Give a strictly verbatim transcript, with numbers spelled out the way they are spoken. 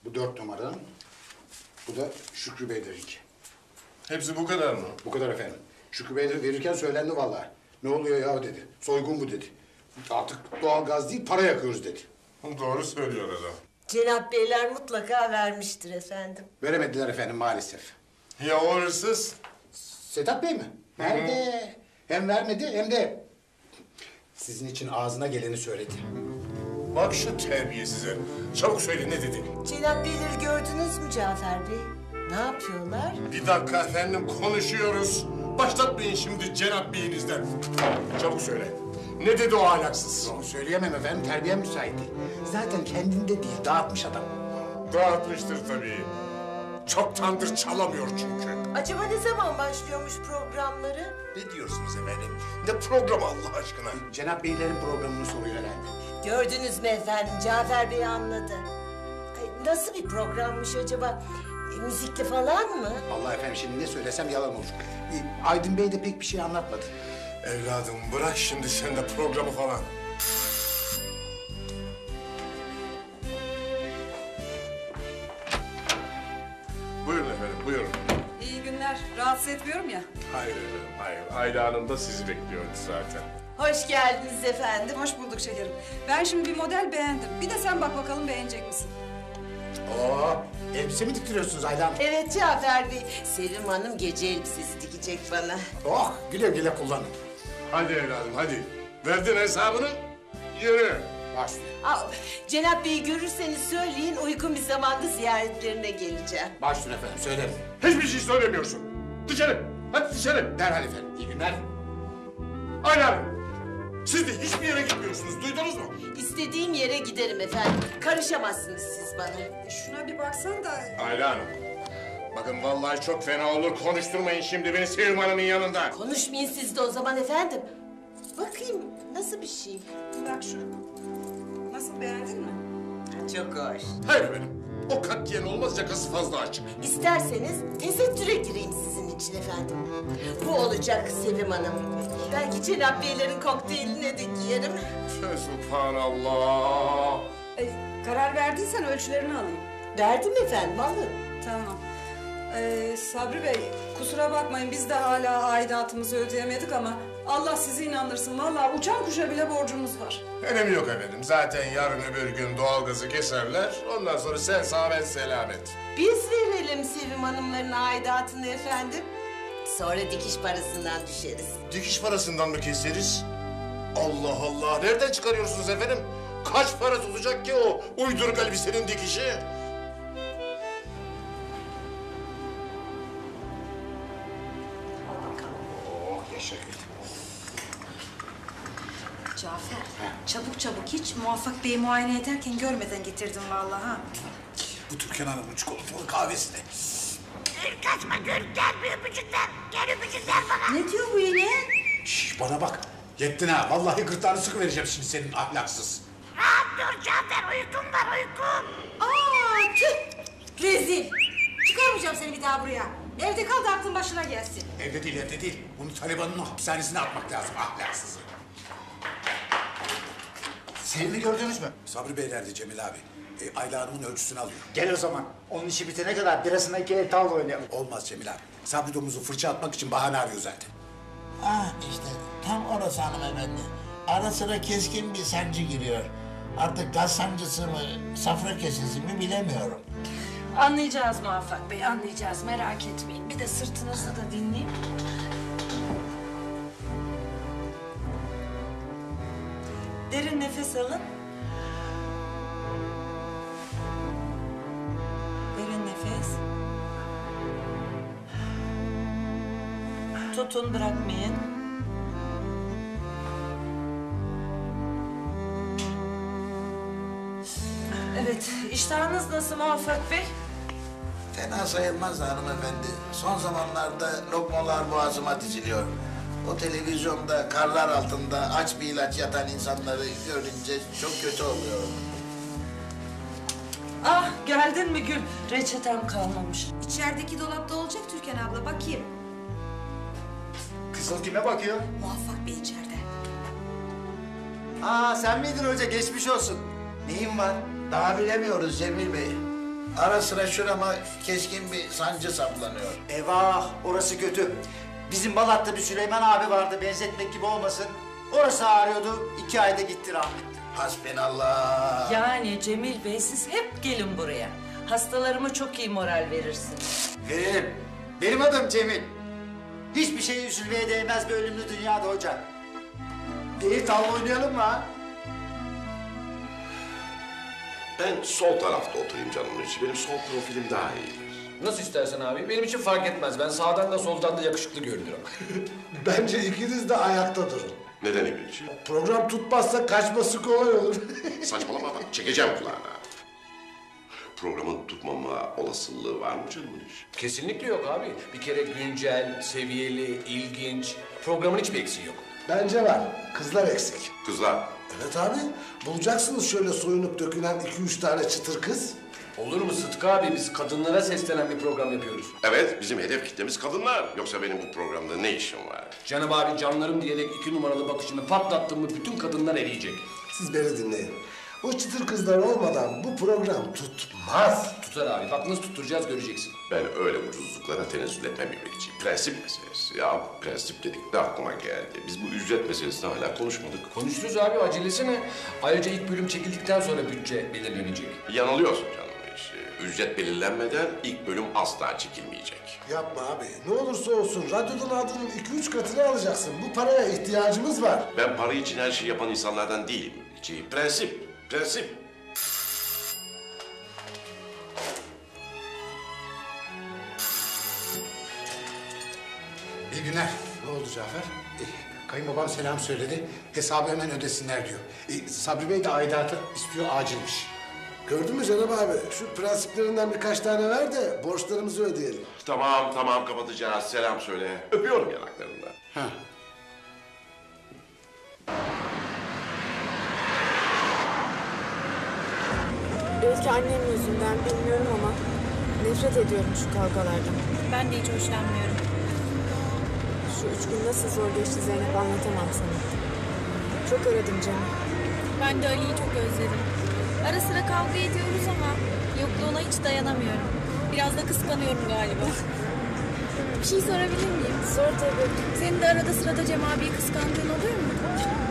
Bu dört numaradan, bu da Şükrü Beylerinki. Hepsi bu kadar mı? Bu kadar efendim. Şükrü Bey verirken söylendi vallahi. Ne oluyor ya dedi. Soygun bu dedi. Artık doğalgaz değil para yakıyoruz dedi. Doğru söylüyor adam. Cenap Beyler mutlaka vermiştir efendim. Veremediler efendim maalesef. Ya o hırsız? Sedat Bey mi? Nerede? Hem vermedi hem de sizin için ağzına geleni söyledi. Bak şu terbiyesize. Çabuk söyle ne dedi? Cenap Beyleri gördünüz mü Cafer Bey? Ne yapıyorlar? Bir dakika efendim konuşuyoruz. Başlatmayın şimdi Cenap Bey'inizden. Çabuk söyle. Ne dedi o ahlaksız? Onu söyleyemem efendim, terbiyem müsait değil. Zaten kendinde değil, dağıtmış adam. Dağıtmıştır tabii. Çoktandır çalamıyor çünkü. Acaba ne zaman başlıyormuş programları? Ne diyorsunuz efendim? Ne programı Allah aşkına? Cenap Beylerin programını soruyor herhalde. Gördünüz mü efendim? Cafer Bey anladı. Ay, nasıl bir programmış acaba? E, müzikli falan mı? Vallahi efendim şimdi ne söylesem yalan olur. E, Aydın Bey de pek bir şey anlatmadı. Evladım bırak şimdi sen de programı falan. Buyurun efendim, buyurun. İyi günler. Rahatsız etmiyorum ya. Hayır efendim, hayır. Ayla Hanım da sizi bekliyordu zaten. Hoş geldiniz efendim. Hoş bulduk şekerim. Ben şimdi bir model beğendim. Bir de sen bak bakalım beğenecek misin? Oo, elbise mi diktiriyorsunuz Ayla Hanım? Evet Cafer Bey. Sevim Hanım gece elbisesi dikecek bana. Oh, güle güle kullanın. Hadi evladım, hadi. Verdin hesabını, yürü. Başlıyor. Aa, Cenap Bey'i görürseniz söyleyin, uygun bir zamanda ziyaretlerine geleceğim. Başlıyor efendim, söylerim. Hiçbir şey söylemiyorsun. Dışarı, hadi dışarı. Derhal efendim, iyi günler. Ayla Hanım, siz de hiçbir yere gitmiyorsunuz, duydunuz mu? İstediğim yere giderim efendim. Karışamazsınız siz bana. E şuna bir baksan da... Ayla Hanım, bakın vallahi çok fena olur. Konuşturmayın şimdi beni Sevim Hanım'ın yanında. Konuşmayın siz de o zaman efendim. Bakayım nasıl bir şey? Bak şu. Nasıl, beğendin mi? Çok hoş. Hayır efendim, o katiyen olmaz, yakası fazla açık. İsterseniz tesettüre gireyim sizin için efendim. Bu olacak Sevim Hanım. Belki Cenap Beylerin kokteyline de giyerim. Subhanallah. E, karar verdiysen ölçülerini alayım. Verdim efendim, alın. Tamam. Ee, Sabri Bey, kusura bakmayın biz de hala aidatımızı ödeyemedik ama Allah sizi inandırsın. Vallahi uçan kuşa bile borcumuz var. Önemi yok efendim. Zaten yarın öbür gün doğalgazı keserler. Ondan sonra sen sağ ben selamet. Biz verelim Sevim Hanımların aidatını efendim. Sonra dikiş parasından düşeriz. Dikiş parasından mı keseriz? Allah Allah. Nereden çıkarıyorsunuz efendim? Kaç para tutacak ki o uyduruk elbisenin dikişi? Oh, yaşa gül. Cafer, çabuk çabuk hiç Muvaffak Bey'i muayene ederken görmeden getirdim vallahi ha. Bu Türkan Hanım'ın çikolatalı kahvesine. Kaçma gül, gel bir öpücük ver. Gel öpücük ver bana. Ne diyor bu yine? Şş, bana bak. Yettin ha. Vallahi gırtlağını sıkıvereceğim şimdi senin ahlaksız. Rahat dur Cafer, uykum var uykum. Aa tüh! Rezil! Çıkarmayacağım seni bir daha buraya. Evde kal da aklın başına gelsin. Evde değil, evde değil. Bunu Taliban'ın hapishanesine atmak lazım ahlaksızı. Sevim'i gördünüz mü? Sabri Bey nerede Cemil abi? E, Ayla Hanım'ın ölçüsünü alıyor. Gel o zaman. Onun işi bitene kadar birasına iki el tavla oynayalım. Olmaz Cemil abi. Sabri domuzu fırça atmak için bahane arıyor zaten. Ah işte tam orası hanımefendi. Ara sıra keskin bir sancı giriyor. Artık gaz sancısı mı, safra kesesi mi bilemiyorum. Anlayacağız Muvaffak Bey, anlayacağız. Merak etmeyin. Bir de sırtınızı da dinleyin. Derin nefes alın. Derin nefes. Tutun, bırakmayın. Evet, iştahınız nasıl Muvaffak Bey? Fena sayılmaz da hanımefendi. Son zamanlarda lokmalar boğazıma diziliyor. O televizyonda karlar altında aç bir ilaç yatan insanları görünce çok kötü oluyorum. Ah, geldin mi Gül? Reçetem kalmamış. İçerideki dolapta olacak Türkan abla, bakayım. Kızıl kime bakıyor? Muvaffak Bey içeride. Aa sen miydin hoca? Geçmiş olsun. Neyin var? Daha bilemiyoruz Cemil Bey. Ara sıra şurama keskin bir sancı saplanıyor. Eyvah, orası kötü. Bizim Balat'ta bir Süleyman abi vardı, benzetmek gibi olmasın. Orası ağrıyordu, iki ayda gitti rahmetli. Hasbinallah. Yani Cemil Bey siz hep gelin buraya. Hastalarıma çok iyi moral verirsiniz. Veririm. Benim adım Cemil. Hiçbir şeye üzülmeye değmez bir ölümlü dünyada hocam. Bir tavla oynayalım mı ha? Ben sol tarafta oturayım canımın içi. Benim sol profilim daha iyi. Nasıl istersen abi. Benim için fark etmez. Ben sağdan da soldan da yakışıklı görünüyorum. Bence ikiniz de ayakta durun. Neden İbrikçi? Program tutmazsa kaçması kolay olur. Saçmalama bak, çekeceğim kulağına. Programın tutmama olasılığı var mı canımın içi? Kesinlikle yok abi. Bir kere güncel, seviyeli, ilginç. Programın hiçbir eksiği yok. Bence var. Kızlar eksik. Kızlar, Evet abi. Bulacaksınız şöyle soyunup dökülen iki üç tane çıtır kız. Olur mu Sıtkı abi? Biz kadınlara seslenen bir program yapıyoruz. evet bizim hedef kitlemiz kadınlar. Yoksa benim bu programda ne işim var? Canım abi canlarım diyerek iki numaralı bakışını patlattın mı bütün kadınlar eriyecek. Siz beni dinleyin. O çıtır kızlar olmadan bu program tutmaz. Tutar abi. Bak nasıl tutturacağız göreceksin. Ben öyle ucuzluklara tenezzül etmem İbrikçi. Prensip meselesi. Ya prensip dedik de aklıma geldi. Biz bu ücret meselesini hala konuşmadık. Konuşuruz abi acelesi ne? Ayrıca ilk bölüm çekildikten sonra bütçe belirlenecek. Yanılıyorsun canım işi. Ücret belirlenmeden ilk bölüm asla çekilmeyecek. Yapma abi. Ne olursa olsun radyodan aldığının iki üç katını alacaksın. Bu paraya ihtiyacımız var. Ben para için her şeyi yapan insanlardan değilim İbrikçi. Prensip, prensip. İyi günler. Ne oldu Cafer? E, kayınbabam selam söyledi. Hesabı hemen ödesinler diyor. E, Sabri Bey de aidatı istiyor, acilmiş. Gördün mü Cenab abi? Şu prensiplerinden birkaç tane ver de borçlarımızı ödeyelim. Tamam tamam kapatacağız. Selam söyle. Öpüyorum yanaklarından. Ha. Belki annem yüzünden bilmiyorum ama nefret ediyorum şu kavgalardan. Ben de hiç hoşlanmıyorum. Şu üç gün nasıl zor geçti Zeynep anlatamam sana. Çok aradım canım. Ben de Ali'yi çok özledim. Ara sıra kavga ediyoruz ama yokluğuna hiç dayanamıyorum. Biraz da kıskanıyorum galiba. Bir şey sorabilir miyim? Sor tabii. Senin de arada sırada Cem abiyi kıskandığın oluyor mu?